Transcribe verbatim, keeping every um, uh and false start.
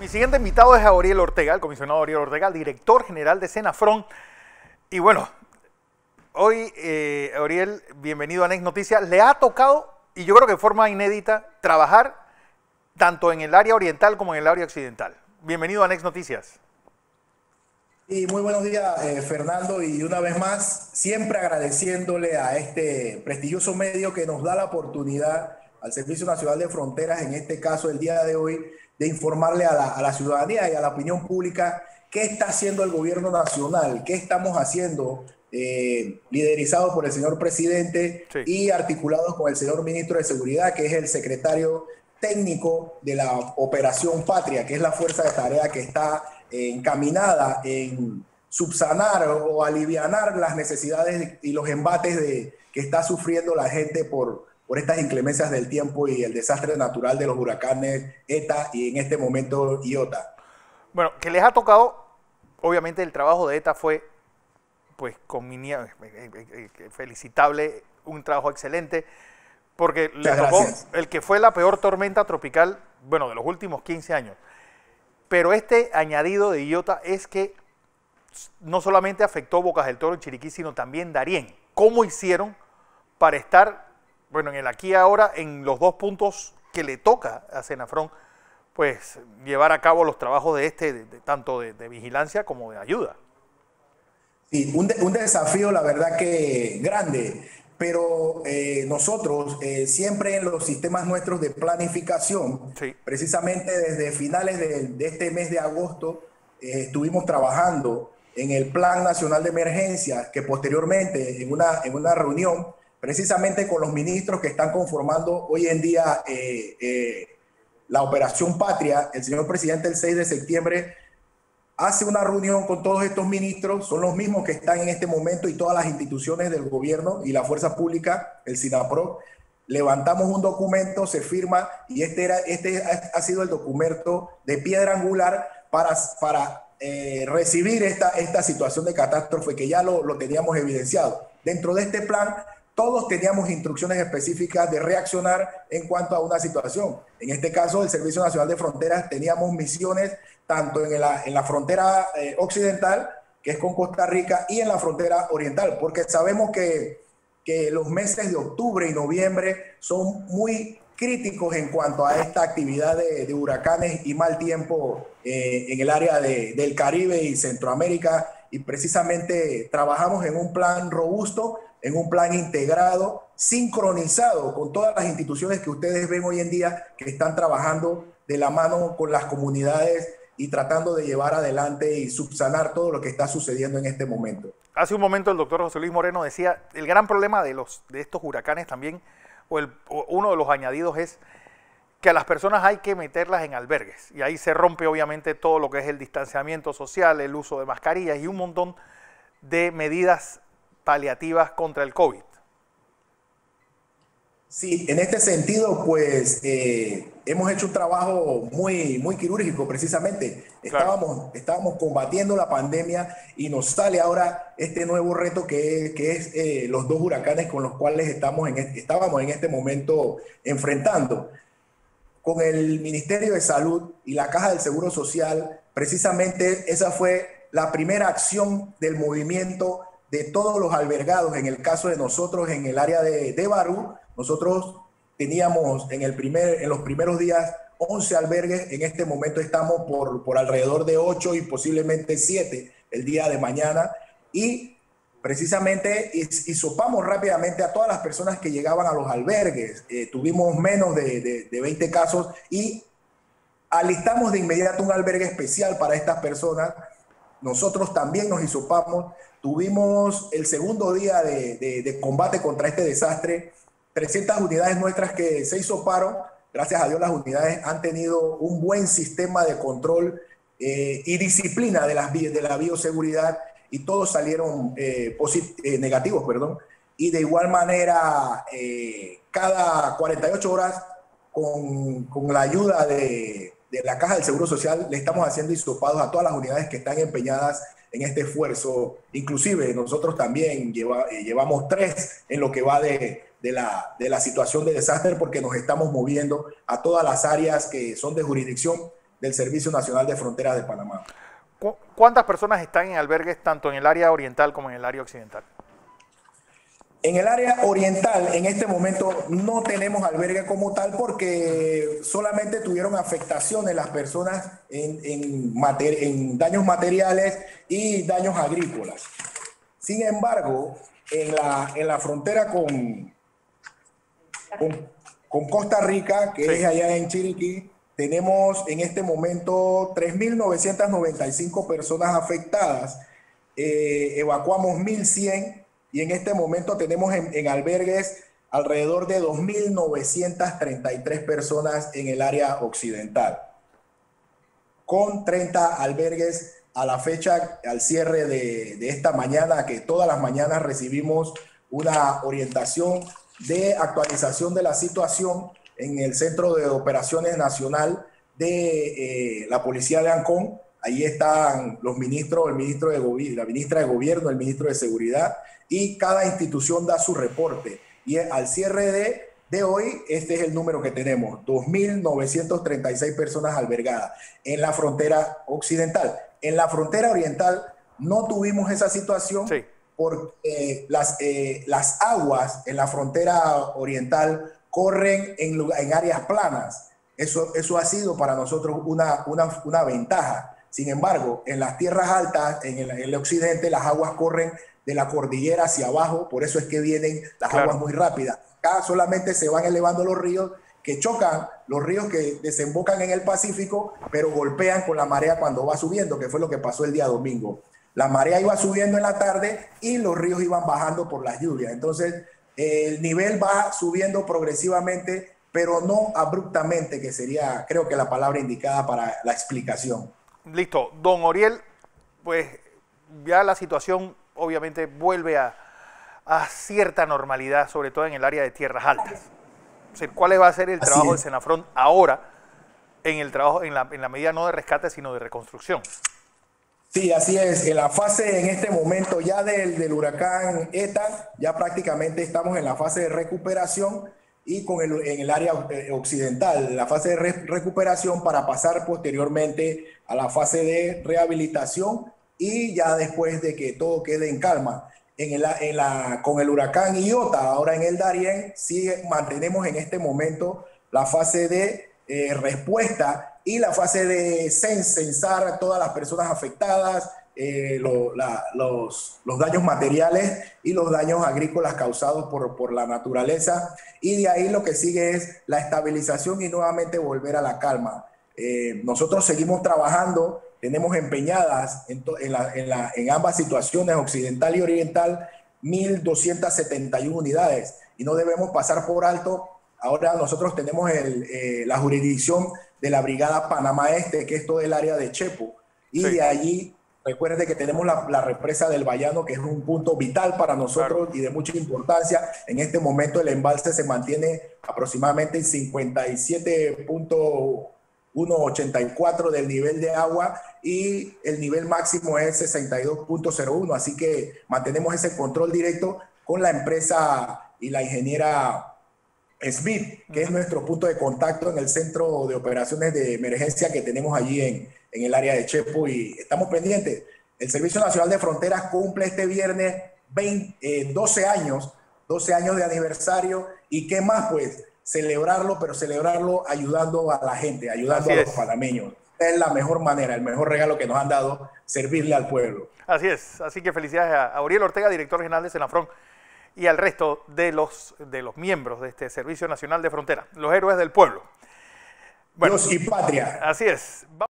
Mi siguiente invitado es Auriel Ortega, el comisionado Auriel Ortega, director general de Senafron. Y bueno, hoy, eh, Auriel, bienvenido a Next Noticias. Le ha tocado, y yo creo que de forma inédita, trabajar tanto en el área oriental como en el área occidental. Bienvenido a Next Noticias. Y muy buenos días, eh, Fernando, y una vez más, siempre agradeciéndole a este prestigioso medio que nos da la oportunidad al Servicio Nacional de Fronteras, en este caso el día de hoy, de informarle a la, a la ciudadanía y a la opinión pública qué está haciendo el gobierno nacional, qué estamos haciendo, eh, liderizados por el señor presidente Sí. y articulados con el señor ministro de Seguridad, que es el secretario técnico de la Operación Patria, que es la fuerza de tarea que está eh, encaminada en subsanar o alivianar las necesidades y los embates de, que está sufriendo la gente por, por estas inclemencias del tiempo y el desastre natural de los huracanes ETA y en este momento Iota. Bueno, que les ha tocado, obviamente el trabajo de ETA fue, pues, con mi, felicitable, un trabajo excelente, porque le Muchas tocó gracias. el que fue la peor tormenta tropical, bueno, de los últimos quince años. Pero este añadido de Iota es que no solamente afectó Bocas del Toro y Chiriquí, sino también Darién. ¿Cómo hicieron para estar, bueno, en el aquí y ahora, en los dos puntos que le toca a Senafron, pues llevar a cabo los trabajos de este, de, de, tanto de, de vigilancia como de ayuda? Sí, un, de, un desafío, la verdad que grande, pero eh, nosotros eh, siempre en los sistemas nuestros de planificación, Sí. precisamente desde finales de, de este mes de agosto, eh, estuvimos trabajando en el Plan Nacional de Emergencia, que posteriormente en una, en una reunión, precisamente con los ministros que están conformando hoy en día eh, eh, la Operación Patria, el señor presidente el seis de septiembre hace una reunión con todos estos ministros, son los mismos que están en este momento y todas las instituciones del gobierno y la fuerza pública, el SINAPRO. Levantamos un documento, se firma y este, era, este ha sido el documento de piedra angular para, para eh, recibir esta, esta situación de catástrofe que ya lo, lo teníamos evidenciado. Dentro de este plan, todos teníamos instrucciones específicas de reaccionar en cuanto a una situación. En este caso, el Servicio Nacional de Fronteras teníamos misiones tanto en la, en la frontera eh, occidental, que es con Costa Rica, y en la frontera oriental, porque sabemos que, que los meses de octubre y noviembre son muy críticos en cuanto a esta actividad de, de huracanes y mal tiempo eh, en el área de, del Caribe y Centroamérica, y precisamente trabajamos en un plan robusto, en un plan integrado, sincronizado con todas las instituciones que ustedes ven hoy en día que están trabajando de la mano con las comunidades y tratando de llevar adelante y subsanar todo lo que está sucediendo en este momento. Hace un momento el doctor José Luis Moreno decía, el gran problema de, los, de estos huracanes también, o, el, o uno de los añadidos es que a las personas hay que meterlas en albergues, y ahí se rompe obviamente todo lo que es el distanciamiento social, el uso de mascarillas y un montón de medidas paliativas contra el COVID. Sí, en este sentido, pues eh, hemos hecho un trabajo muy, muy quirúrgico precisamente. Claro. Estábamos, estábamos combatiendo la pandemia y nos sale ahora este nuevo reto que, que es eh, los dos huracanes con los cuales estamos en, estábamos en este momento enfrentando. Con el Ministerio de Salud y la Caja del Seguro Social, precisamente esa fue la primera acción del movimiento de todos los albergados. En el caso de nosotros en el área de, de Barú, nosotros teníamos en, el primer, en los primeros días once albergues, en este momento estamos por, por alrededor de ocho y posiblemente siete el día de mañana, y precisamente hisopamos rápidamente a todas las personas que llegaban a los albergues. Eh, tuvimos menos de, de, de veinte casos y alistamos de inmediato un albergue especial para estas personas. Nosotros también nos hisopamos. Tuvimos el segundo día de, de, de combate contra este desastre, trescientas unidades nuestras que se hisoparon. Gracias a Dios las unidades han tenido un buen sistema de control eh, y disciplina de, las, de la bioseguridad, y todos salieron eh, eh, negativos, perdón. Y de igual manera, eh, cada cuarenta y ocho horas, con, con la ayuda de, de la Caja del Seguro Social, le estamos haciendo hisopados a todas las unidades que están empeñadas en este esfuerzo. Inclusive nosotros también lleva, eh, llevamos tres en lo que va de, de, la, de la situación de desastre, porque nos estamos moviendo a todas las áreas que son de jurisdicción del Servicio Nacional de Fronteras de Panamá. ¿Cuántas personas están en albergues tanto en el área oriental como en el área occidental? En el área oriental, en este momento, no tenemos albergue como tal porque solamente tuvieron afectaciones las personas en, en, mater, en daños materiales y daños agrícolas. Sin embargo, en la, en la frontera con, con, con Costa Rica, que sí. es allá en Chiriquí, tenemos en este momento tres mil novecientas noventa y cinco personas afectadas. Eh, evacuamos mil cien. Y en este momento tenemos en, en albergues alrededor de dos mil novecientas treinta y tres personas en el área occidental, con treinta albergues a la fecha, al cierre de, de esta mañana, que todas las mañanas recibimos una orientación de actualización de la situación en el Centro de Operaciones Nacional de eh, la Policía de Ancón. Ahí están los ministros, el ministro de Gobierno, la ministra de Gobierno, el ministro de Seguridad, y cada institución da su reporte. Y al cierre de, de hoy, este es el número que tenemos, dos mil novecientas treinta y seis personas albergadas en la frontera occidental. En la frontera oriental no tuvimos esa situación sí. porque eh, las, eh, las aguas en la frontera oriental corren en, en áreas planas. Eso, eso ha sido para nosotros una, una, una ventaja. Sin embargo, en las tierras altas, en el, en el occidente, las aguas corren de la cordillera hacia abajo, por eso es que vienen las claro. aguas muy rápidas. Acá solamente se van elevando los ríos que chocan, los ríos que desembocan en el Pacífico, pero golpean con la marea cuando va subiendo, que fue lo que pasó el día domingo. La marea iba subiendo en la tarde y los ríos iban bajando por las lluvias. Entonces, el nivel va subiendo progresivamente, pero no abruptamente, que sería, creo que la palabra indicada para la explicación. Listo. Don Oriel, pues ya la situación obviamente vuelve a, a cierta normalidad, sobre todo en el área de tierras altas. O sea, ¿cuál va a ser el Así trabajo es. de Senafrón ahora en el trabajo, en la, en la medida no de rescate, sino de reconstrucción? Sí, así es. En la fase, en este momento ya del, del huracán ETA, ya prácticamente estamos en la fase de recuperación y con el, en el área occidental, la fase de re, recuperación para pasar posteriormente a la fase de rehabilitación y ya después de que todo quede en calma. En el, en la, con el huracán Iota, ahora en el Darién, sí mantenemos en este momento la fase de eh, respuesta y la fase de censar a todas las personas afectadas, eh, lo, la, los, los daños materiales y los daños agrícolas causados por, por la naturaleza. Y de ahí lo que sigue es la estabilización y nuevamente volver a la calma. Eh, nosotros seguimos trabajando. Tenemos empeñadas en, en, la, en, la, en ambas situaciones, occidental y oriental, mil doscientas setenta y una unidades. Y no debemos pasar por alto. Ahora nosotros tenemos el, eh, la jurisdicción de la Brigada Panamá Este, que es todo el área de Chepo. Y sí. de allí, recuerde que tenemos la, la represa del Bayano, que es un punto vital para nosotros claro. y de mucha importancia. En este momento el embalse se mantiene aproximadamente en cincuenta y siete punto ochenta y cuatro del nivel de agua y el nivel máximo es sesenta y dos punto cero uno, así que mantenemos ese control directo con la empresa y la ingeniera Smith, que es nuestro punto de contacto en el centro de operaciones de emergencia que tenemos allí en, en el área de Chepo, y estamos pendientes. El Servicio Nacional de Fronteras cumple este viernes veinte, eh, doce años, doce años de aniversario, y qué más pues celebrarlo, pero celebrarlo ayudando a la gente, ayudando Así a los es. panameños. Es la mejor manera, el mejor regalo que nos han dado, servirle al pueblo. Así es, así que felicidades a Oriel Ortega, director regional de Senafrón, y al resto de los, de los miembros de este Servicio Nacional de Frontera, los héroes del pueblo. Bueno, Dios y patria. Así es.